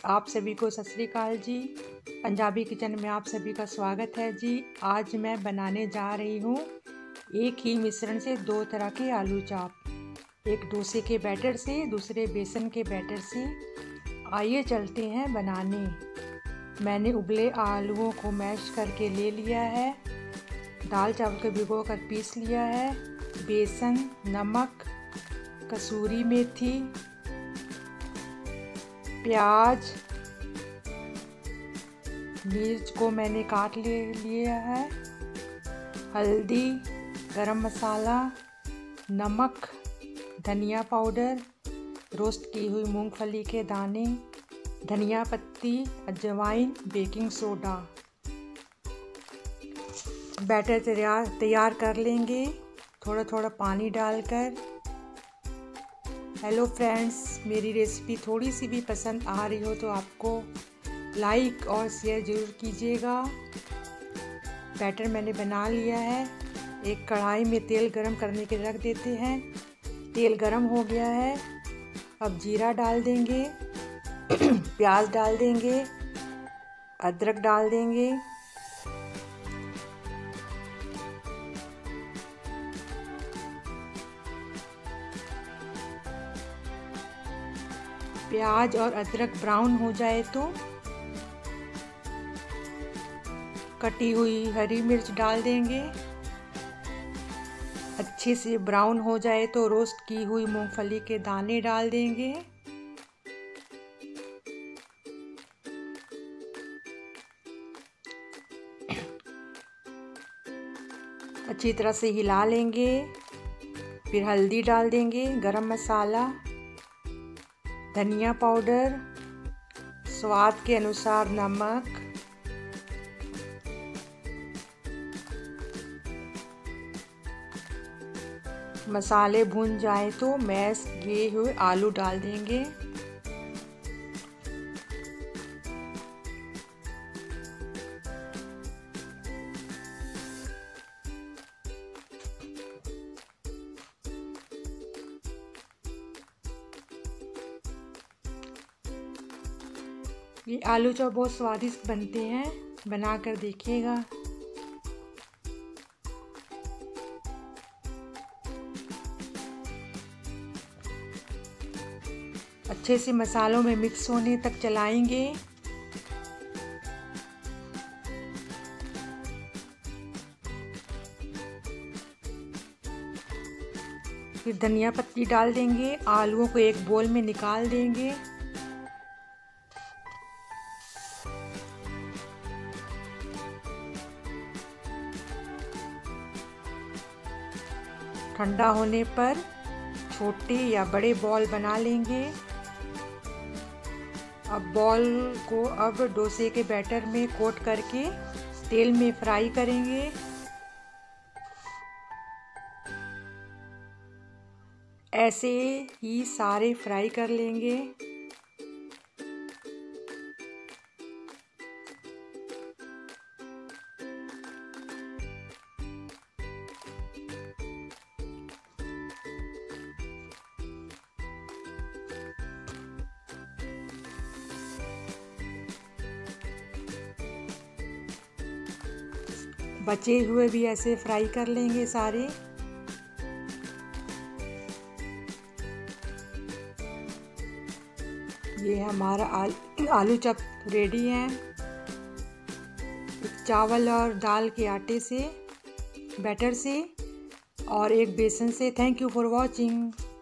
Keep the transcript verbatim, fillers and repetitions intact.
आप सभी को सत श्री अकाल जी। पंजाबी किचन में आप सभी का स्वागत है जी। आज मैं बनाने जा रही हूँ एक ही मिश्रण से दो तरह के आलू चाप, एक डोसे के बैटर से, दूसरे बेसन के बैटर से। आइए चलते हैं बनाने। मैंने उबले आलूओं को मैश करके ले लिया है, दाल चावल को भिगो कर पीस लिया है। बेसन, नमक, कसूरी मेथी, प्याज, मिर्च को मैंने काट ले लिया है, हल्दी, गरम मसाला, नमक, धनिया पाउडर, रोस्ट की हुई मूंगफली के दाने, धनिया पत्ती, अजवाइन, बेकिंग सोडा। बैटर तैयार तैयार कर लेंगे थोड़ा थोड़ा पानी डालकर। हेलो फ्रेंड्स, मेरी रेसिपी थोड़ी सी भी पसंद आ रही हो तो आपको लाइक और शेयर ज़रूर कीजिएगा। बैटर मैंने बना लिया है। एक कढ़ाई में तेल गरम करने के रख देते हैं। तेल गरम हो गया है, अब जीरा डाल देंगे, प्याज डाल देंगे, अदरक डाल देंगे, प्याज और अदरक ब्राउन हो जाए तो कटी हुई हरी मिर्च डाल देंगे। अच्छे से ब्राउन हो जाए तो रोस्ट की हुई मूंगफली के दाने डाल देंगे। अच्छी तरह से हिला लेंगे। फिर हल्दी डाल देंगे, गरम मसाला, धनिया पाउडर, स्वाद के अनुसार नमक, मसाले भून जाए तो मैश किए हुए आलू डाल देंगे। ये आलू चॉप बहुत स्वादिष्ट बनते हैं, बनाकर देखिएगा। अच्छे से मसालों में मिक्स होने तक चलाएंगे। फिर धनिया पत्ती डाल देंगे। आलूओं को एक बोल में निकाल देंगे। ठंडा होने पर छोटे या बड़े बॉल बना लेंगे। अब बॉल को अब डोसे के बैटर में कोट करके तेल में फ्राई करेंगे। ऐसे ही सारे फ्राई कर लेंगे। बचे हुए भी ऐसे फ्राई कर लेंगे सारे। ये हमारा आल, आलू चप रेडी है चावल और दाल के आटे से, बैटर से और एक बेसन से। Thank you for watching.